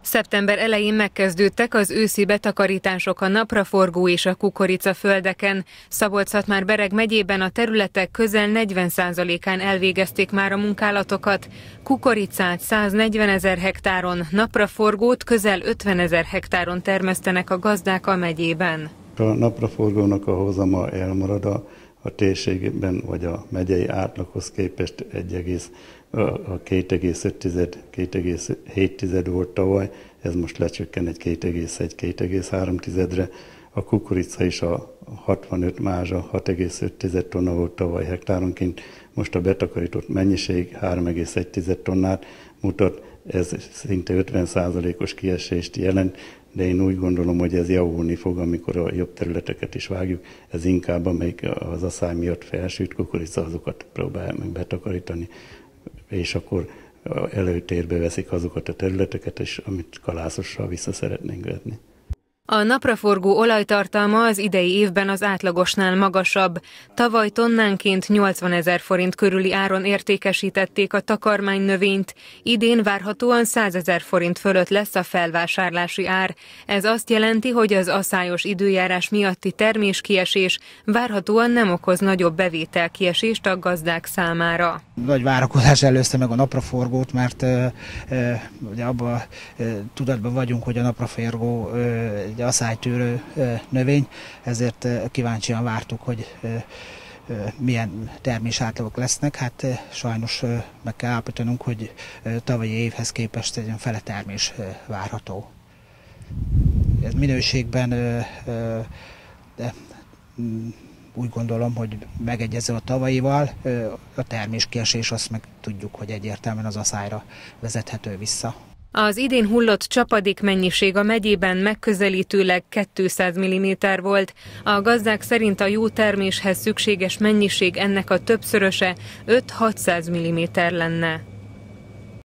Szeptember elején megkezdődtek az őszi betakarítások a napraforgó és a kukoricaföldeken. Szabolcs-Szatmár-Bereg megyében a területek közel 40%-án elvégezték már a munkálatokat. Kukoricát 140 000 hektáron, napraforgót közel 50 000 hektáron termesztenek a gazdák a megyében. A napraforgónak a hozama elmarad a térségben, vagy a megyei átlaghoz képest 2,5-2,7 volt tavaly, ez most lecsökken egy 2,1-2,3-re. A kukorica is a 65 mázsa 6,5 tonna volt tavaly hektáronként, most a betakarított mennyiség 3,1 tonnát mutat, ez szinte 50%-os kiesést jelent, de én úgy gondolom, hogy ez javulni fog, amikor a jobb területeket is vágjuk. Ez inkább, amelyik az asszály miatt felsült kukorica, azokat próbálják meg betakarítani, és akkor előtérbe veszik azokat a területeket, és amit kalászossal vissza szeretnénk vetni. A napraforgó olajtartalma az idei évben az átlagosnál magasabb. Tavaly tonnánként 80 000 forint körüli áron értékesítették a takarmánynövényt, idén várhatóan 100 000 forint fölött lesz a felvásárlási ár. Ez azt jelenti, hogy az aszályos időjárás miatti terméskiesés várhatóan nem okoz nagyobb bevételkiesést a gazdák számára. Nagy várakozás előzte meg a napraforgót, mert ugye abban tudatban vagyunk, hogy a napraforgó egy aszálytűrő növény, ezért kíváncsian vártuk, hogy milyen termésátlagok lesznek. Hát sajnos meg kell állapítanunk, hogy tavalyi évhez képest egy fele termés várható. Ez minőségben de úgy gondolom, hogy megegyező a tavalyival, a terméskiesés azt meg tudjuk, hogy egyértelműen az aszályra vezethető vissza. Az idén hullott csapadék mennyiség a megyében megközelítőleg 200 mm volt. A gazdák szerint a jó terméshez szükséges mennyiség ennek a többszöröse 5-600 mm lenne.